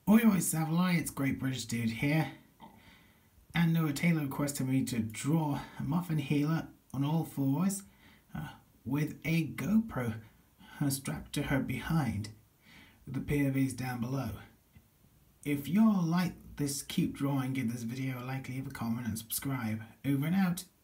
Oi, Savali, it's Great British Dude here. And Noah Taylor requested me to draw a Muffin healer on all fours with a GoPro strapped to her behind, with the POVs down below. If you all like this cute drawing, give this video a like, leave a comment and subscribe. Over and out.